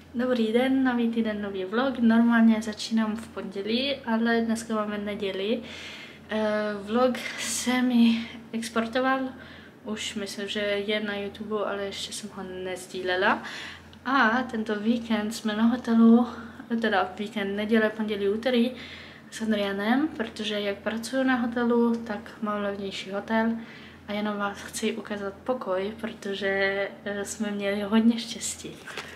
Dobrý den, nový týden, nový vlog. Normálně začínám v pondělí, ale dneska máme neděli. Vlog se mi exportoval, už myslím, že je na YouTube, ale ještě jsem ho nezdílela. A tento víkend jsme na hotelu, teda víkend neděle, pondělí, úterý s Adrianem, protože jak pracuji na hotelu, tak mám levnější hotel. A jenom vás chci ukázat pokoj, protože jsme měli hodně štěstí.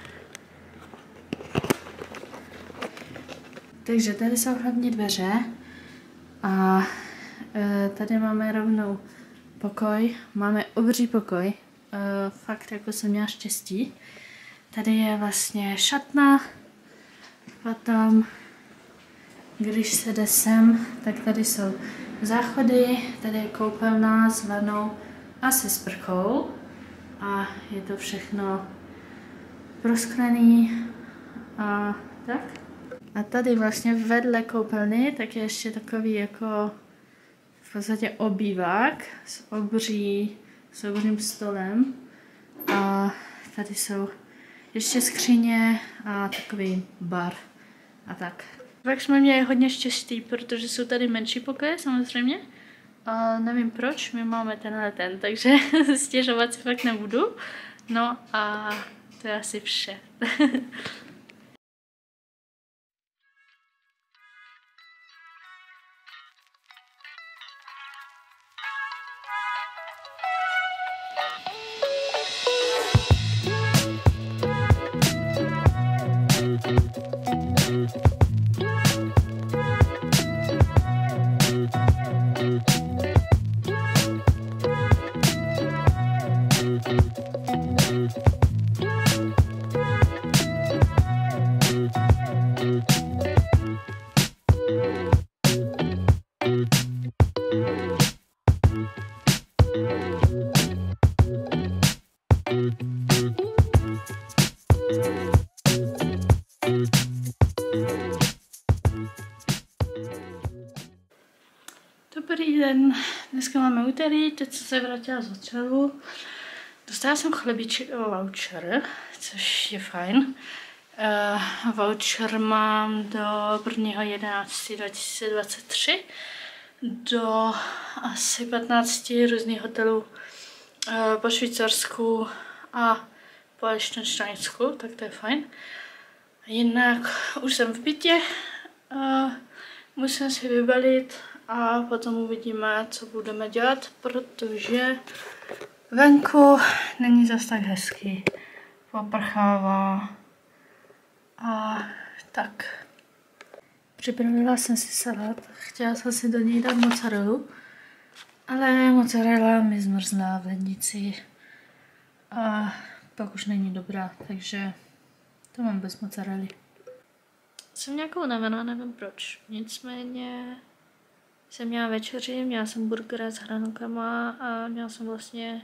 Takže tady jsou hlavní dveře a tady máme rovnou pokoj. Máme obří pokoj, fakt jako jsem měla štěstí. Tady je vlastně šatna, potom když se jde sem, tak tady jsou záchody, tady je koupelna s vanou a se sprchou a je to všechno prosklený a tak. A tady vlastně vedle koupelny tak je ještě takový jako v podstatě obývák s obřím stolem a tady jsou ještě skříně a takový bar a tak. Pak jsme měli hodně štěstí, protože jsou tady menší pokoje samozřejmě a nevím proč, my máme ten, takže stěžovat si fakt nebudu. No a to je asi vše. Dobrý den, dneska máme úterý, teď jsem se vrátila z hotelu. Dostala jsem chlebíček a voucher, což je fajn. Voucher mám do 1.11.2023 do asi 15 různých hotelů po Švýcarsku a po Lichtensteinsku, tak to je fajn. Jinak už jsem v bytě, musím si vybalit a potom uvidíme, co budeme dělat, protože venku není zas tak hezký, poprchává a tak. Připravila jsem si salát, chtěla jsem si do něj dát mozzarellu, ale mozzarella mi zmrzla v lednici a pak už není dobrá, takže to mám bez mozzarelly. Jsem nějakou unavená, nevím proč, nicméně jsem měla večeři, měla jsem burgera s hranolkama a měla jsem vlastně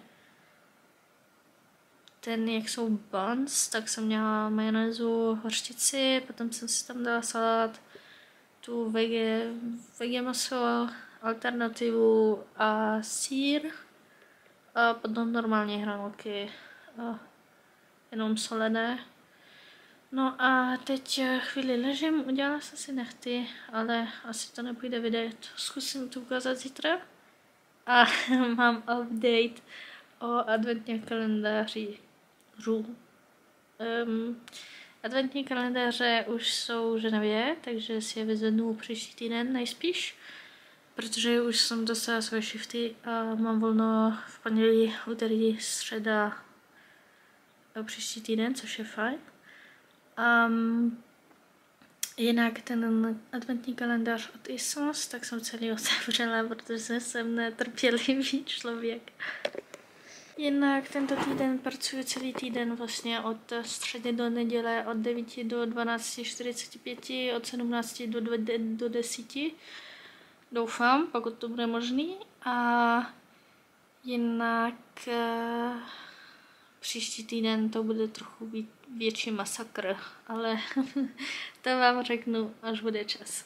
jak jsou buns, tak jsem měla majonézu, hořčici, potom jsem si tam dala salát, tu vege maso, alternativu a sýr a potom normálně hranolky, jenom solené. No a teď chvíli ležím, udělala jsem si nehty, ale asi to nepůjde vidět. Zkusím to ukázat zítra. A mám update o adventním kalendáři. Adventní kalendáře už jsou v Ženevě, takže si je vyzvednu příští týden nejspíš. Protože už jsem dostala svoje shifty a mám volno v pondělí, úterý, středa příští týden, což je fajn. Jinak ten adventní kalendář od ASOS, tak jsem celý otevřela, protože jsem netrpělivý člověk. Jinak tento týden pracuji celý týden vlastně od středy do neděle od 9 do 12:45, od 17 do 10. Doufám, pokud to bude možný. A jinak příští týden to bude trochu větší masakr, ale to vám řeknu, až bude čas.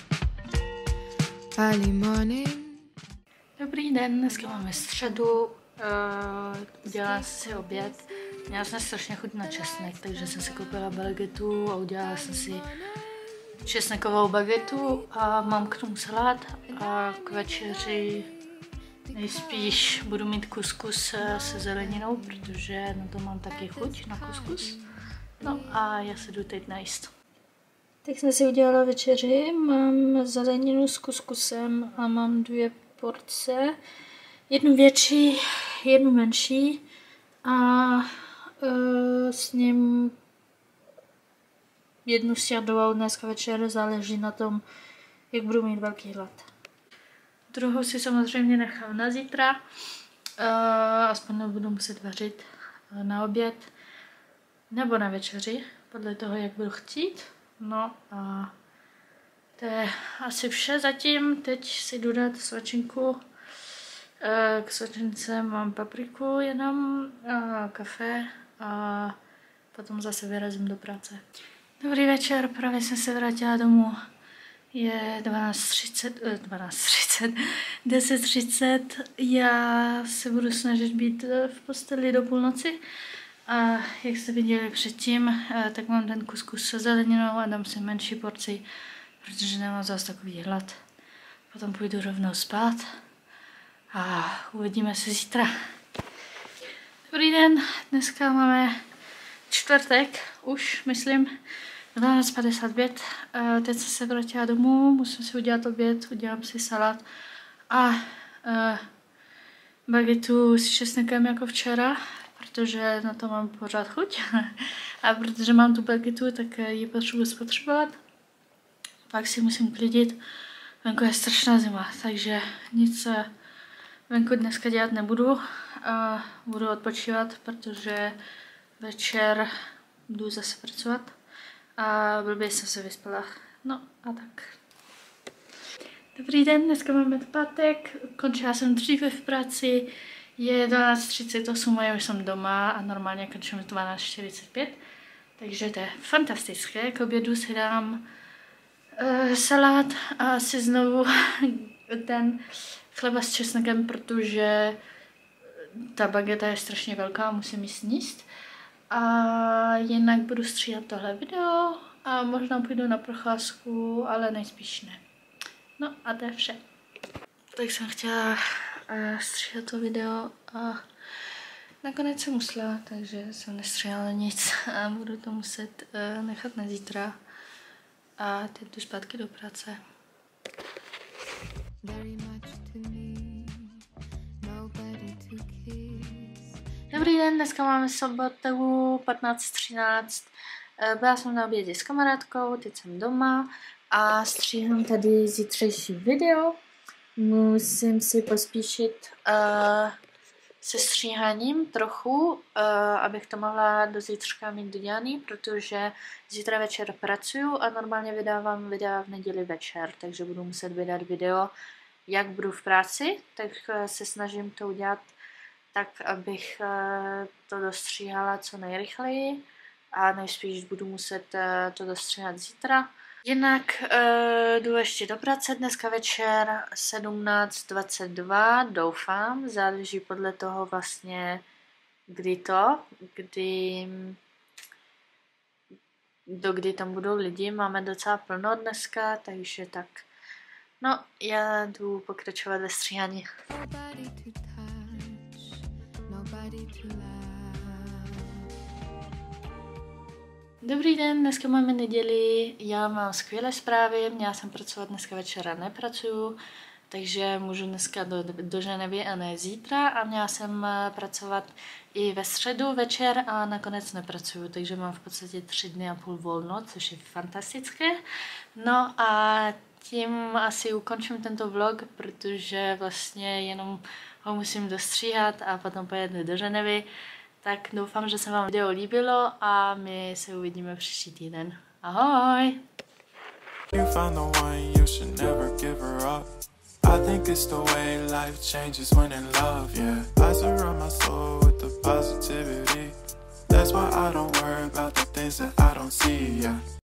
Dobrý den, dneska máme středu udělala jsem si oběd. Měla jsem strašně chuť na česnek, takže jsem si koupila bagetu a udělala jsem si česnekovou bagetu a mám k tomu salát a k večeři nejspíš budu mít kuskus se zeleninou, protože na to mám taky chuť, na kuskus. No a já se jdu teď najíst. Tak jsem si udělala večeři, mám zeleninu s kuskusem a mám 2 porce. Jednu větší, jednu menší a s ním jednu sardovou dneska večer, záleží na tom, jak budu mít velký hlad. Druhou si samozřejmě nechám na zítra, aspoň nebudu muset vařit na oběd nebo na večeři, podle toho, jak budu chtít. No a to je asi vše zatím, teď si jdu dát svačinku. K svačince mám papriku jenom, kafe a potom zase vyrazím do práce. Dobrý večer, právě jsem se vrátila domů. Je 10:30. Já se budu snažit být v posteli do půlnoci. A jak jste viděli předtím, tak mám ten kuskus se zeleninou a dám si menší porci, protože nemám zase takový hlad. Potom půjdu rovnou spát a uvidíme se zítra. Dobrý den, dneska máme čtvrtek, už myslím, 12:55. Teď jsem se vrátila domů, musím si udělat oběd, udělám si salát a bagetu s česnekem jako včera, protože na to mám pořád chuť. A protože mám tu bagetu, tak ji potřebuji spotřebovat. Pak si musím klidit. Venku je strašná zima, takže nic venku dneska dělat nebudu. Budu odpočívat, protože večer jdu zase pracovat. A blbě jsem se vyspala. No a tak. Dobrý den, dneska máme pátek, končila jsem dříve v práci, je 12:38 a já už jsem doma a normálně končím 12:45, takže to je fantastické. K obědu si dám salát a si znovu ten chleba s česnekem, protože ta bageta je strašně velká, musím ji sníst. A jinak budu stříhat tohle video a možná půjdu na procházku, ale nejspíš ne. No a to je vše. Tak jsem chtěla stříhat to video a nakonec jsem usla, takže jsem nestříhala nic a budu to muset nechat na zítra. A teď jdu zpátky do práce. Dobrý den, dneska máme sobotu 15:13. Byla jsem na obědě s kamarádkou, teď jsem doma a stříhám tady zítřejší video. Musím si pospíšit se stříháním trochu, abych to mohla do zítřka mít dodělaný, protože zítra večer pracuju a normálně vydávám videa v neděli večer, takže budu muset vydat video, jak budu v práci, tak se snažím to udělat tak, abych to dostříhala co nejrychleji a nejspíš budu muset to dostříhat zítra. Jinak jdu ještě do práce dneska večer 17:22, doufám, záleží podle toho vlastně, kdy tam budou lidi, máme docela plno dneska, takže tak. No, já jdu pokračovat ve stříhání. Dobrý den, dneska máme neděli, já mám skvělé zprávy, měla jsem pracovat dneska večera, nepracuju, takže můžu dneska do Ženevy a ne zítra a měla jsem pracovat i ve středu večer a nakonec nepracuju, takže mám v podstatě 3,5 dny volno, což je fantastické. No a tím asi ukončím tento vlog, protože vlastně jenom ho musím dostříhat a potom pojedu do Ženevy. Tak doufám, že se vám video líbilo a my se uvidíme příští týden. Ahoj! I think it's the way life changes when in love, yeah. I surround my soul with the positivity. That's why I don't worry about the things that I don't see, yeah.